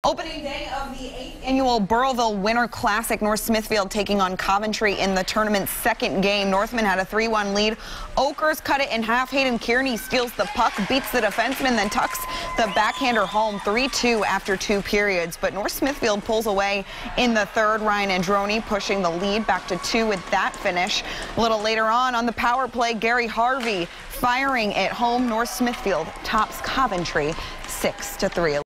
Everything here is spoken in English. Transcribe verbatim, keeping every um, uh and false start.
Opening day of the eighth annual Burrillville Winter Classic. North Smithfield taking on Coventry in the tournament's second game. Northman had a three one lead. Oakers cut it in half. Hayden Kearney steals the puck, beats the defenseman, then tucks the backhander home three two after two periods. But North Smithfield pulls away in the third. Ryan Androni pushing the lead back to two with that finish. A little later on on the power play, Gary Harvey firing at home. North Smithfield tops Coventry six to three.